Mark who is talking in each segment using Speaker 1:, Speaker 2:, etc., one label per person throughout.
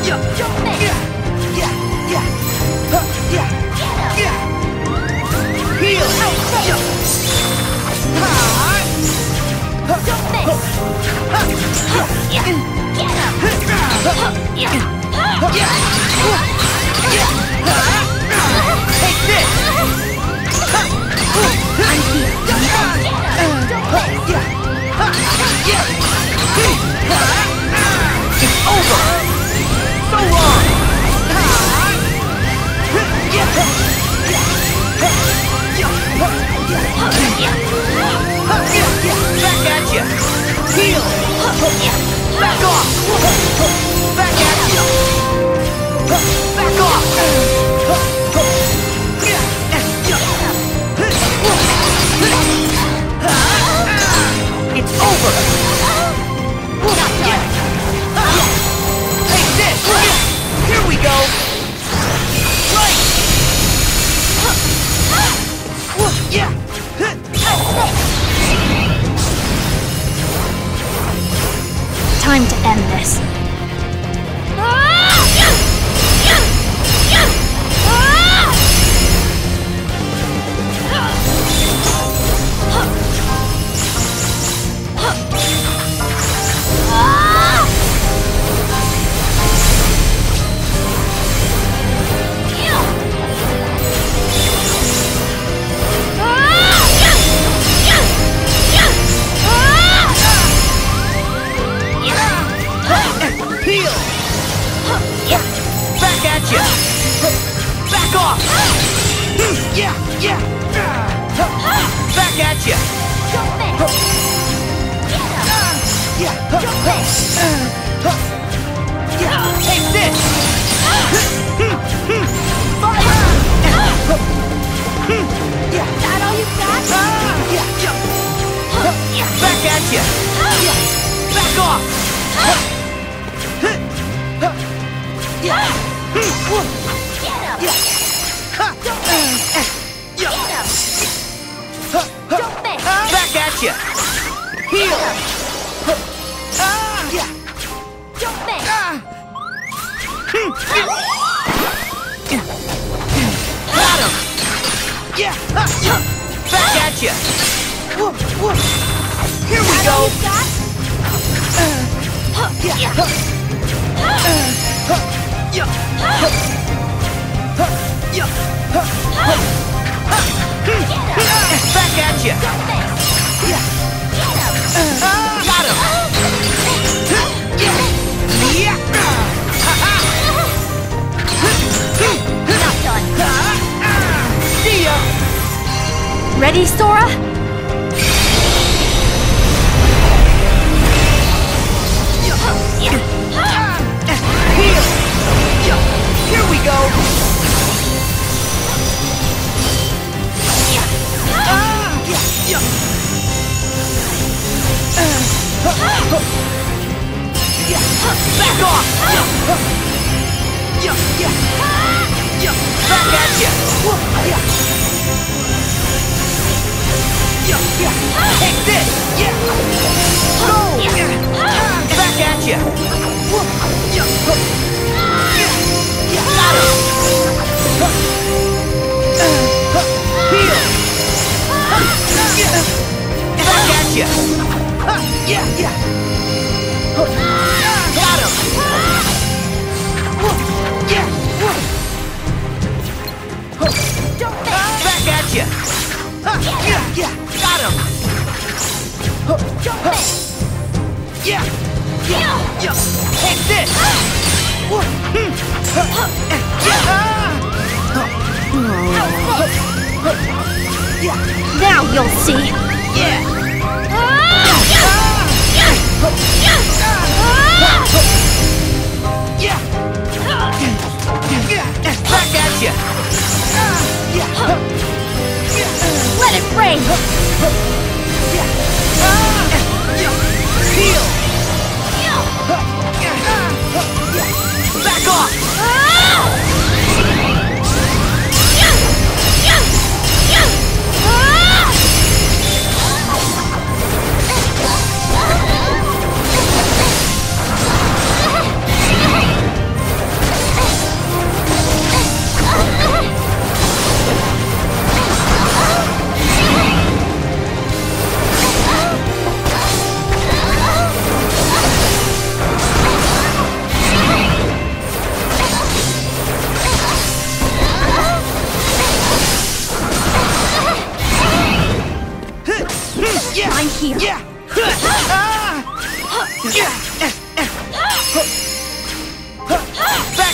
Speaker 1: Time to end this. Ready, Sora?
Speaker 2: Here we go! Back off! Back at ya! Take this! Go! Back at ya! Got him! Heal! Back at ya! Got him! Back at ya! Got him! Take this!
Speaker 1: Now you'll see.
Speaker 2: Back at ya!
Speaker 1: Let it rain.
Speaker 2: Heal! Back off!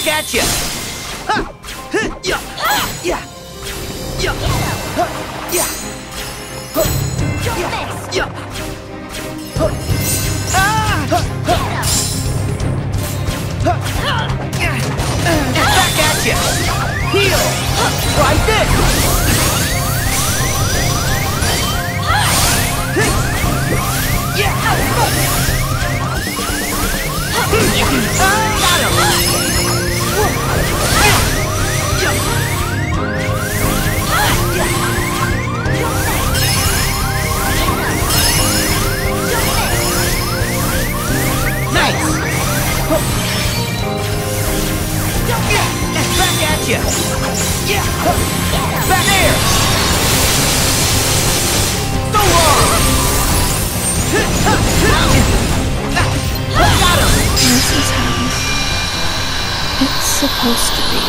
Speaker 2: Back at you. Yeah. Yeah. Yeah. Yeah. Yeah. Back at you. Heal. Try this. Yeah. Got him. Nice. Back at you. Yeah. Back there. So long. Got him.
Speaker 1: This is how it's supposed to be.